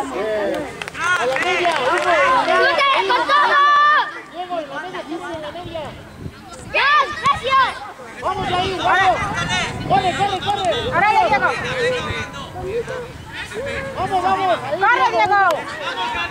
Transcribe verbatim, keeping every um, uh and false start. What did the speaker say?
A la media, Hugo, a la media. ¡Con todo! Diego, en la media, Diego, en la media. ¡Yes! ¡Gracias! Vamos ahí, vamos. Corre, corre, corre. ¡Ahora ya, Diego! Vamos, vamos. Ahí, ¡Corre, Diego! Diego.